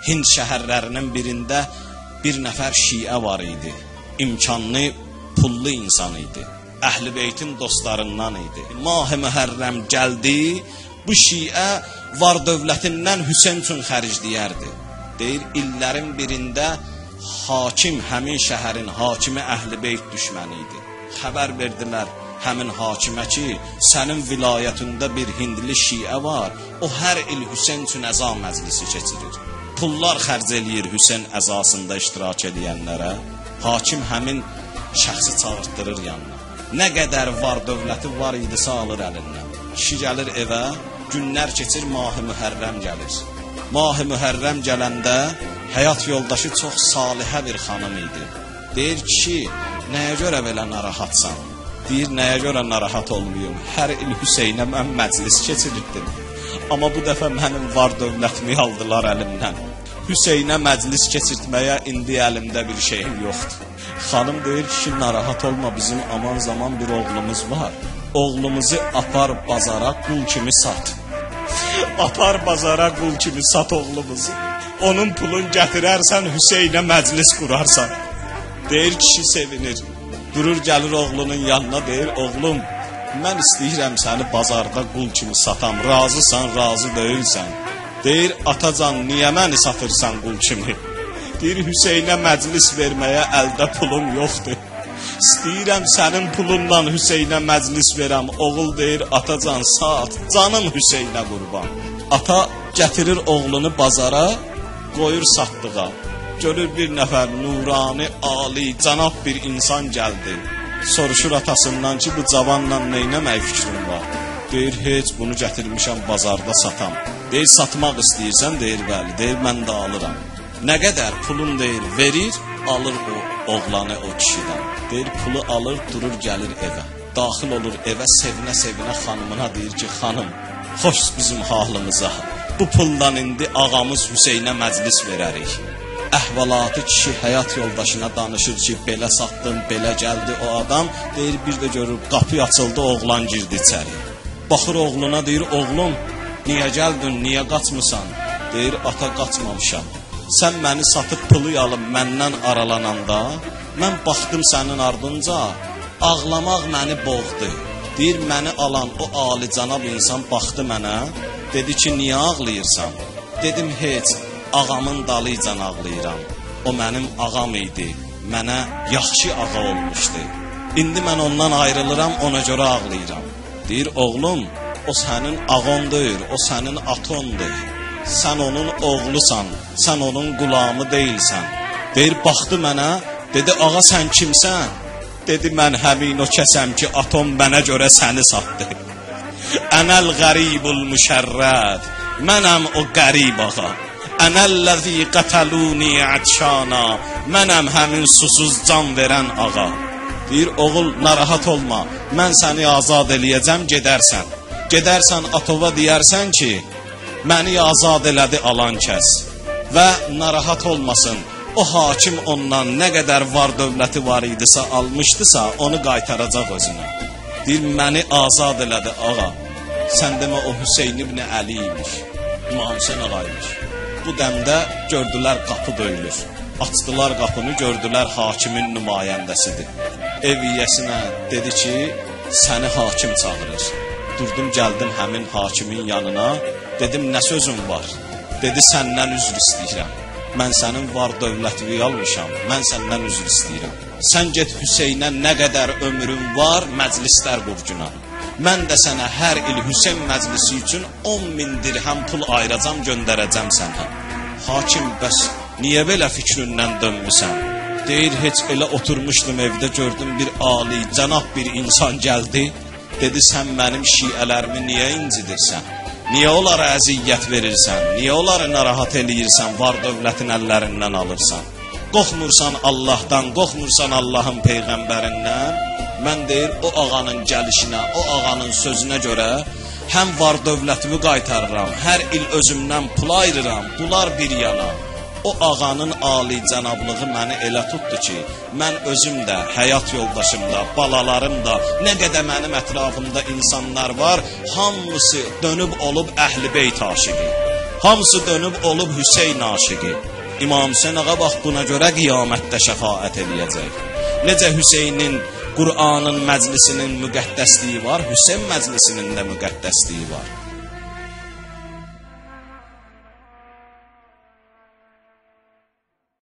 Hind şəhərlərinin birində bir nəfər şiə var idi. İmkanlı, pullu insan idi. Əhl-i Beytin dostlarından idi. Mah-ı Mühərrəm gəldi, bu şiə var dövlətindən Hüseyn üçün xərcləyərdi. Deyir, illərin birində hakim, həmin şəhərin hakimi Əhl-i Beyt düşməni idi. Xəbər verdilər həmin hakimə ki, sənin vilayətində bir hindli şiə var, o hər il Hüseyn üçün əza məclisi keçirir. Pullar xərc eləyir Hüseyn əzasında iştirak edənlərə. Hakim həmin şəxsi çağırtdırır yanına. Nə qədər var dövləti var idisə alır əlindən. Kişi gəlir evə, günlər keçir, Mah-ı Mühərrəm gəlir. Mah-ı Mühərrəm gələndə həyat yoldaşı çox salihə bir xanım idi. Deyir, kişi, nəyə görə belə narahatsan? Deyir, nəyə görə narahat olmayım? Hər il Hüseynə mən məclis keçirirdim. Amma bu dəfə mənim var dövlətimi aldılar əlimdən. Hüseynə məclis keçirtməyə indi əlimdə bir şeyim yoxdur. Xanım deyir ki, narahat olma, bizim aman zaman bir oğlumuz var. Oğlumuzu apar bazara qul kimi sat. Apar bazara qul kimi sat oğlumuzu. Onun pulun gətirərsən, Hüseynə məclis qurarsan. Deyir, kişi sevinir. Durur gəlir oğlunun yanına, deyir, oğlum, mən istəyirəm səni bazarda qul kimi satam. Razısan, razı deyilsən. Deyir, atacan, niyə məni satırsan qul kimi? Deyir, Hüseynə məclis verməyə əldə pulum yoxdur. İstəyirəm sənin pulundan Hüseynə məclis verəm. Oğul deyir, atacan, sat, canım Hüseynə qurban. Ata gətirir oğlunu bazara, qoyur satdığa. Görür bir nəfər nurani, ali, cənab bir insan gəldi. Soruşur atasından ki, bu cavanla neynəmək fikrin var? Deyir, heç bunu gətirmişəm bazarda satam. Deyir, satmaq istəyirsən? Deyir, bəli. Deyir, mən də alıram. Nə qədər pulun deyir, verir, alır o oğlanı o kişidən. Deyir, pulu alır, durur, gəlir evə. Daxil olur evə, sevinə-sevinə xanımına deyir ki, xanım, xoş bizim halımıza. Bu puldan indi ağamız Hüseynə məclis verərik. Əhvalatı kişi həyat yoldaşına danışır ki, belə satdım, belə gəldi o adam. Deyir, bir də görür, qapı açıldı, oğlan girdi içəri. Baxır oğluna, deyir, oğlum, niyə gəldin, niyə qaçmısan? Deyir, ata qaçmamışam. Sən məni satıb pulu alıb məndən aralananda, mən baxdım sənin ardınca, ağlamaq məni boğdu. Deyir, məni alan o alicənab insan baxdı mənə, dedi ki, niyə ağlayırsan? Dedim, heç, ağamın dalıcan ağlayıram. O mənim ağam idi, mənə yaxşı ağa olmuşdu. İndi mən ondan ayrılıram, ona görə ağlayıram. Deyir, oğlum, o sənin ağon deyil, o sənin atondur. Sən onun oğlusan, sən onun qulamı deyilsən. Deyir, baxdı mənə, dedi, ağa sən kimsən? Dedi, mən həmin o kəsəm ki, atom mənə görə səni satdı. Ənəl qəribul müşərrəd, mənəm o qərib ağa. Ənəlləzi qətəluni ətşana, mənəm həmin susuz can verən ağa. Deyir, oğul, narahat olma, mən səni azad eləyəcəm, gedərsən. Gedərsən atova deyərsən ki, məni azad elədi alan kəs və narahat olmasın, o hakim ondan nə qədər var dövləti var idisə, almışdısa, onu qaytaracaq özünə. Deyir, məni azad elədi ağa, sən demə o Hüseyn ibn Əli imiş, İmam Hüseyn ağaymış. Bu dəmdə gördülər qapı döyülür, açdılar qapını, gördülər hakimin nümayəndəsidir. Ev yiyəsinə dedi ki, səni hakim çağırır. Durdum, gəldim həmin hakimin yanına, dedim, nə sözün var? Dedi, səndən üzr istəyirəm. Mən sənin var dövlətini almışam, mən səndən üzr istəyirəm. Sən get Hüseynə nə qədər ömrün var, məclislər qurcuna. Mən də sənə hər il Hüseyn məclisi üçün 10.000 dirhəm pul ayıracam, göndərəcəm sənə. Hakim, bəs niyə belə fikrindən dönmüsən? Deyir, heç elə oturmuşdum evdə, gördüm bir ali, cənab bir insan gəldi. Dedi, sən mənim şiələrimi niyə incidirsən? Niyə onlara əziyyət verirsən? Niyə onları narahat eləyirsən? Var dövlətin əllərindən alırsan. Qorxmursan Allahdan, qorxmursan Allahın peyğəmbərindən. Mən deyir, o ağanın gəlişinə, o ağanın sözünə görə həm var dövlətimi qaytarıram, hər il özümdən pul ayırıram, bunlar bir yana. O ağanın ali cənablığı məni elə tutdu ki, mən özüm də, həyat yoldaşım da, balalarım da, nə qədər mənim ətrafımda insanlar var, hamısı dönüb olub Əhl-i Beyt aşiqi. Hamısı dönüb olub Hüseyn aşiqi. İmam Hüseyn ağa bax buna görə qiyamətdə şəfaət eləyəcək. Necə Hüseynin Qur'anın məclisinin müqəddəsliyi var, Hüseyn məclisinin də müqəddəsliyi var.